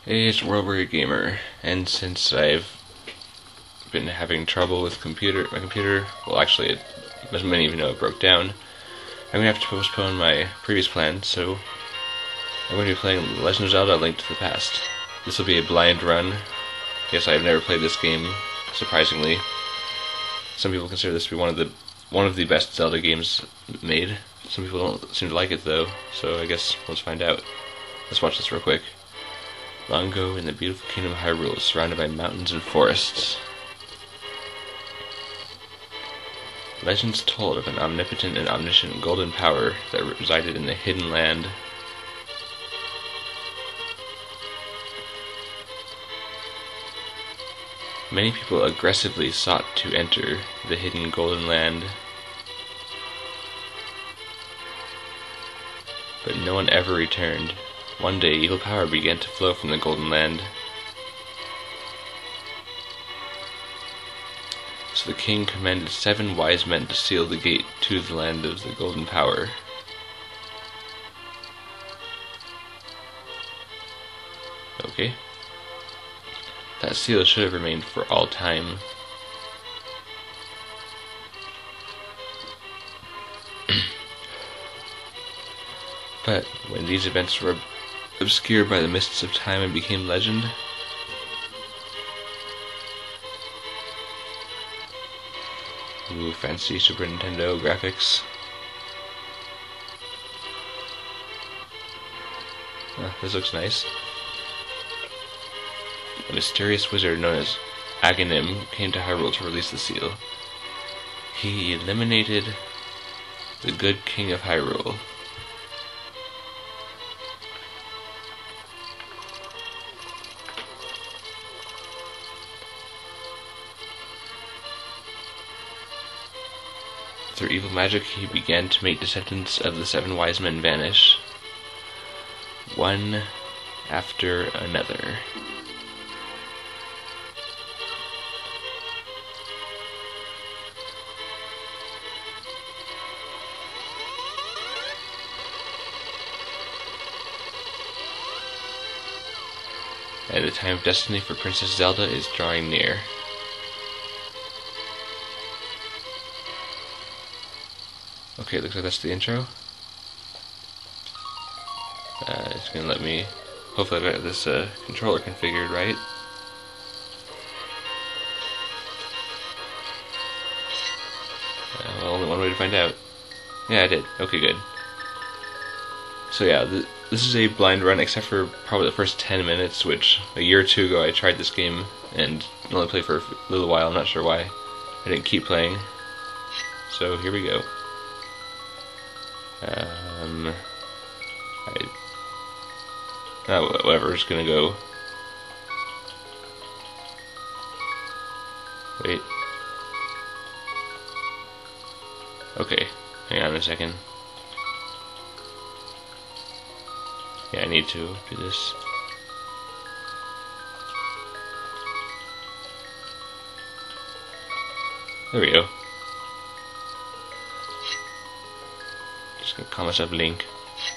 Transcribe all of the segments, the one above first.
Hey, it's World Warrior Gamer, and since I've been having trouble with my computer, well actually many of you know it broke down, I'm going to have to postpone my previous plan, so I'm going to be playing Legend of Zelda: Link to the Past. This will be a blind run. Yes, I've never played this game, surprisingly. Some people consider this to be one of the best Zelda games made. Some people don't seem to like it though, so I guess let's find out. Let's watch this real quick. Long ago, in the beautiful kingdom of Hyrule, surrounded by mountains and forests, legends told of an omnipotent and omniscient golden power that resided in the hidden land. Many people aggressively sought to enter the hidden golden land, but no one ever returned. One day, evil power began to flow from the Golden Land. So the king commanded 7 wise men to seal the gate to the land of the golden power. Okay. That seal should have remained for all time. But when these events were obscured by the mists of time and became legend, ooh, fancy Super Nintendo graphics. This looks nice. A mysterious wizard known as Aghanim came to Hyrule to release the seal. He eliminated the good king of Hyrule. Through evil magic, he began to make descendants of the 7 wise men vanish, one after another. And the time of destiny for Princess Zelda is drawing near. Okay, looks like that's the intro. It's gonna let me. Hopefully, I got this controller configured right. Well, only one way to find out. Yeah, I did. Okay, good. So yeah, this is a blind run, except for probably the first 10 minutes, which a year or two ago I tried this game and only played for a little while. I'm not sure why I didn't keep playing. So here we go. Whatever, just gonna go. Wait. Okay, hang on a second. Yeah, I need to do this. There we go. Just gonna call myself Link.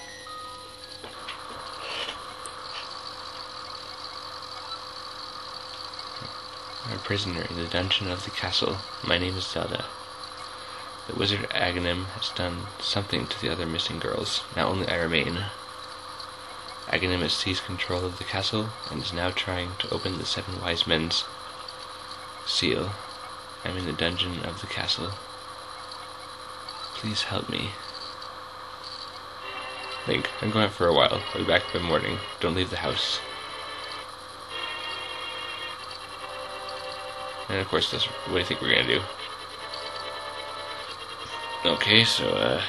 I'm a prisoner in the dungeon of the castle. My name is Zelda. The wizard Aghanim has done something to the other missing girls. Now only I remain. Aghanim has seized control of the castle and is now trying to open the 7 wise men's seal. I'm in the dungeon of the castle. Please help me. Link, I'm going out for a while. I'll be back by morning. Don't leave the house. And of course, what do you think we're gonna do? Okay, so,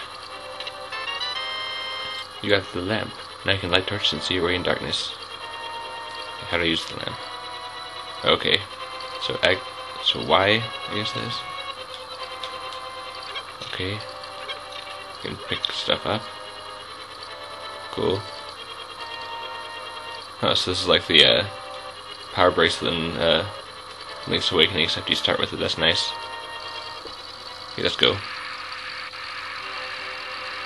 you got the lamp. Now you can light torches and see your way in darkness. How do I use the lamp? Okay, so Y, I guess that is. Okay, you can pick stuff up. Cool. Oh, so this is like the power bracelet in Link's Awakening, except you start with it. That's nice. Okay, let's go.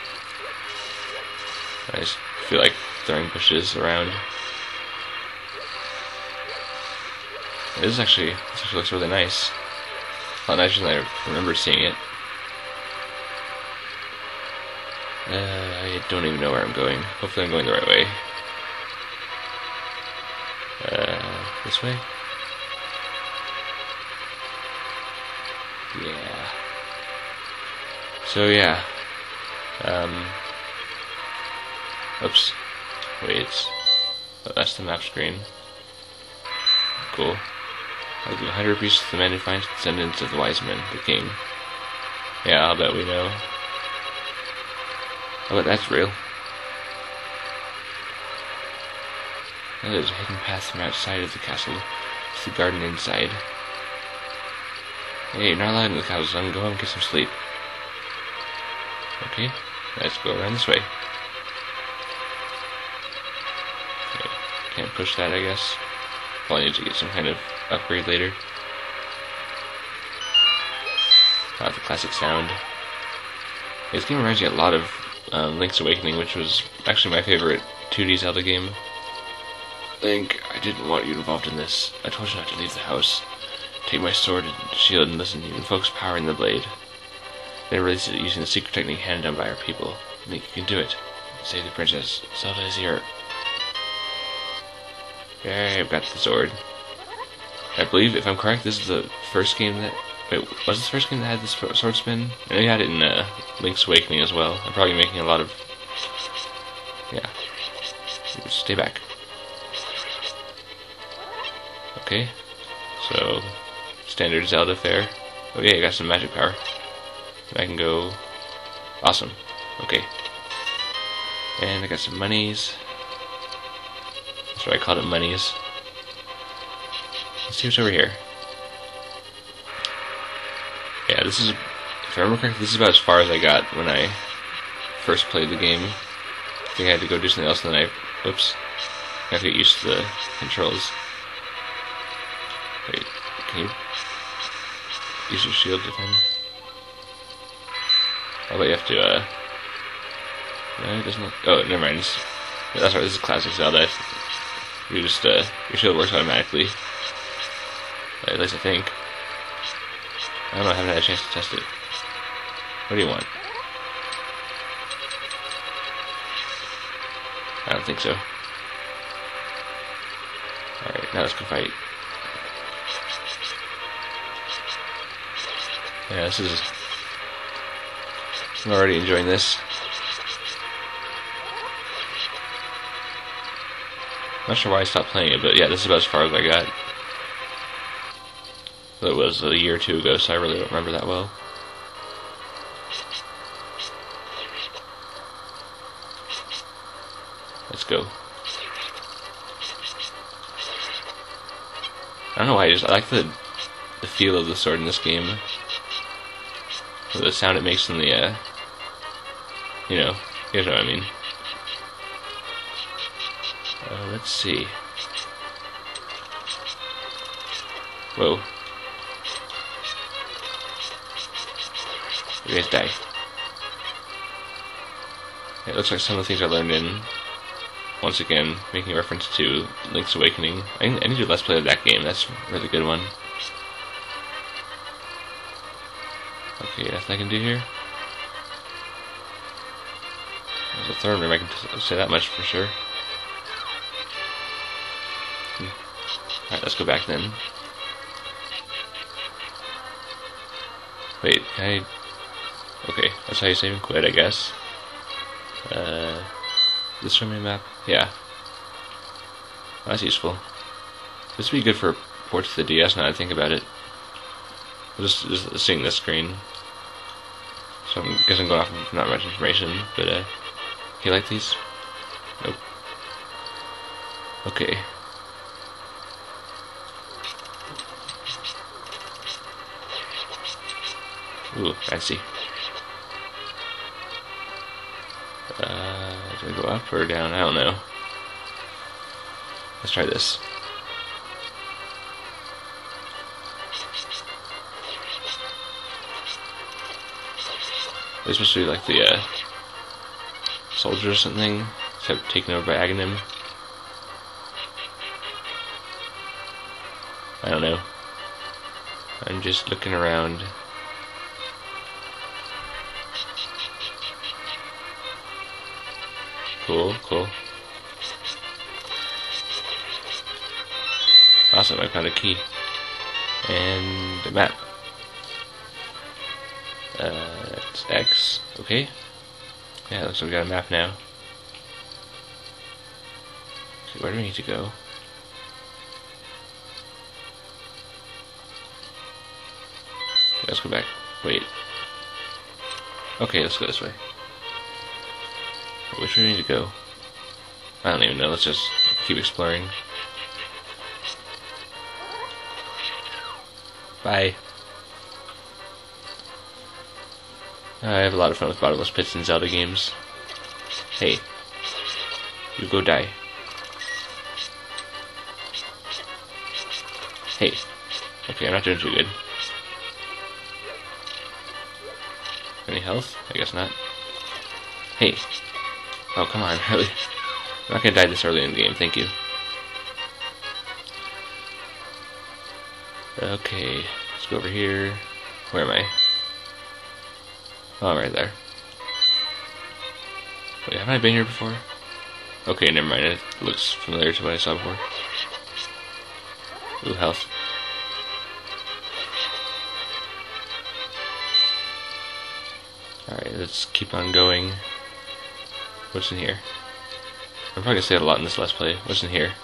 I just feel like throwing bushes around. This actually looks really nice. A lot nicer than I remember seeing it. I don't even know where I'm going. Hopefully I'm going the right way. This way? Yeah. So yeah. Oops. Wait. Oh, that's the map screen. Cool. I'll give 100 rupees to the man who finds descendants of the wise men, the king. Yeah, I'll bet we know. I bet that's real. Now there's a hidden path from outside of the castle to the garden inside. Hey, you're not allowed in the castle, son. Go home and get some sleep. Okay, let's go around this way. Okay, can't push that, I guess. Probably need to get some kind of upgrade later. The classic sound. This game reminds me a lot of Link's Awakening, which was actually my favorite 2D Zelda game. Link, I didn't want you involved in this. I told you not to leave the house. Take my sword and shield and listen, even focus power in the blade. Then release it using the secret technique handed down by our people. Link, you can do it. Save the princess. Zelda is here. Yay, I've got the sword. I believe, if I'm correct, this is the first game that... Wait, was this the first game that had this sword spin? I know you had it in Link's Awakening as well. I'm probably making a lot of... Yeah. Stay back. Okay. So, standard Zelda fare. Oh yeah, I got some magic power. I can go... Awesome. Okay. And I got some monies. That's what I called it, monies. Let's see what's over here. Yeah, this is, if I remember correctly, this is about as far as I got when I first played the game. I think I had to go do something else, and then oops, I have to get used to the controls. Wait, can you use your shield to defend? I bet you have to, no, it doesn't look, oh, never mind, that's right, this is classic Zelda. You just, your shield works automatically. At least I think. I don't know, I haven't had a chance to test it. What do you want? I don't think so. Alright, now let's go fight. Yeah, this is... I'm already enjoying this. Not sure why I stopped playing it, but yeah, this is about as far as I got. It was a year or two ago, so I really don't remember that well. Let's go. I don't know why, I like the feel of the sword in this game. The sound it makes in the, you know, you know what I mean. Let's see. Whoa. You guys die. It looks like some of the things I learned in, once again, making a reference to Link's Awakening. I need to do Let's Play of that game, that's a really good one. Okay, nothing I can do here. There's a throne room, I can say that much for sure. Alright, let's go back then. Wait, can I... Okay, that's how you save and quit, I guess. This show me a map? Yeah. That's useful. This would be good for ports to the DS now that I think about it. Just seeing this screen. So I guess I'm going off of not much information, but you like these? Nope. Okay. Ooh, fancy. Do I go up or down? I don't know. Let's try this. This must be like the soldier or something, except taken over by Aghanim. I don't know. I'm just looking around. Cool, cool. Awesome, I found a key. And a map. It's X. Okay. Yeah, looks like we got a map now. Okay, where do we need to go? Let's go back. Wait. Okay, let's go this way. Which way do we need to go? I don't even know. Let's just keep exploring. Bye. I have a lot of fun with bottomless pits in Zelda games. Hey. You go die. Hey. Okay, I'm not doing too good. Any health? I guess not. Hey. Oh, come on, really? I'm not gonna die this early in the game, thank you. Okay, let's go over here. Where am I? Oh, I'm right there. Wait, haven't I been here before? Okay, never mind, it looks familiar to what I saw before. Ooh, health. Alright, let's keep on going. What's in here? I'm probably gonna say it a lot in this Let's Play. What's in here?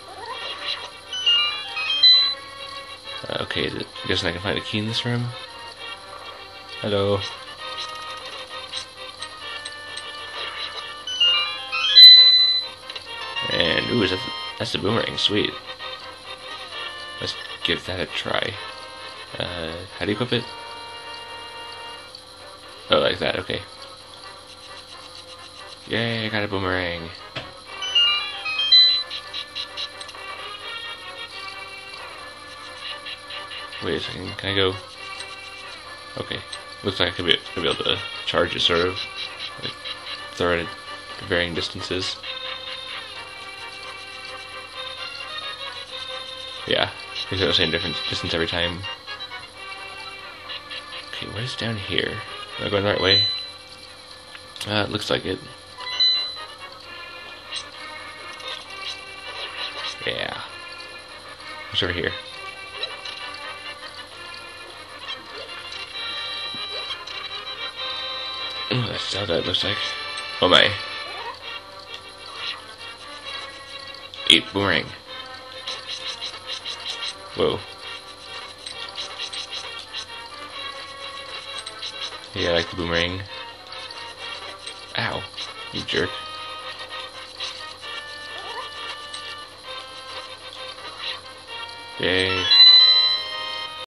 Okay, I'm guessing I can find a key in this room. Hello. And, ooh, that's the boomerang, sweet. Let's give that a try. How do you equip it? Oh, like that, okay. Yay, I got a boomerang. Wait a second, can I go? Okay, looks like I could be able to charge it, sort of. Like, throw it at varying distances. Yeah, because it was the same different distance every time. Okay, what is down here? Am I going the right way? It looks like it. Yeah. What's over here? Ooh, that's Zelda, it looks like. Oh my. 8 boomerang. Whoa. Yeah, I like the boomerang. Ow, you jerk. Yay.